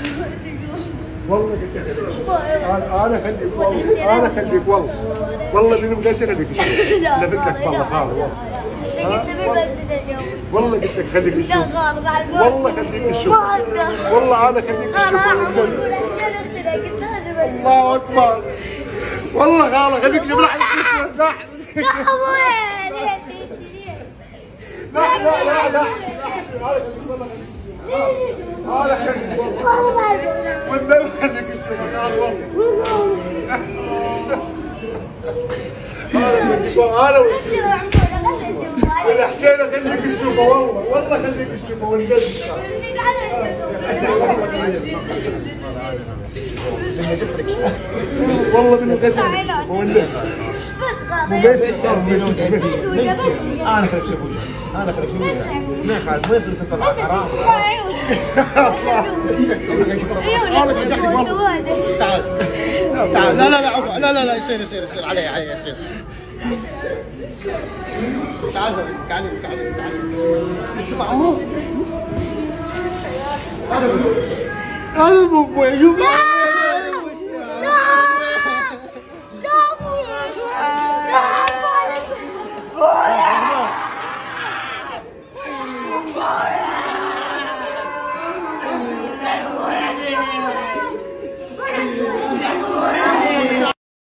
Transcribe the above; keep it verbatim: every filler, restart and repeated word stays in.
والله قلت لك انا انا خليك والله انا خليك والله والله من مقاسي خليك الشوف لفت لك والله خالي والله والله قلت لك خليك الشوف والله خليك الشوف والله انا خليك الشوف الله اكبر والله خالي خليك الشوف لا لا لا لا لا هذا خليك والنبي خليك الشوف هذا ولا حسين خليك الشوفه والله والله خليك الشوفه والقلب والله من الغسل والله انا خليك شوفه انا خليك شوفه ما يخالف ما يصير سفر حرام تعال تعال لا لا لا لا لا لا يصير يصير يصير عليه عليه يصير تعال تعال تعال تعال شوف عمو هذا هذا ابوي شوف